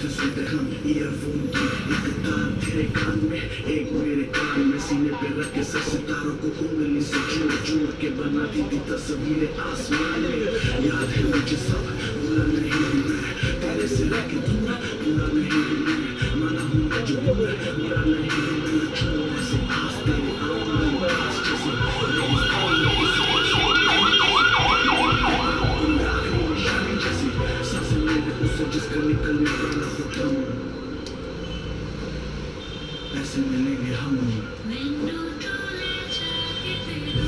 घसीटे हम ईयरफोन की एक तार तेरे कान में एक मेरे कान में सीने पे रख के सर सितारों को उंगली से जोड़ जोड़ के बनाती थी तस्वीरें आसमान में याद है मुझे सब भूला नहीं हूँ मैं तेरे से रह के दूर भूला नहीं हूँ मैं माना हूँ मजबूर भूला नहीं हूँ मैं छोड़ने से आस तेरे आँखों में आस जैसे जिसका निकलने वाला हो दम ऐसे मिलेंगे हम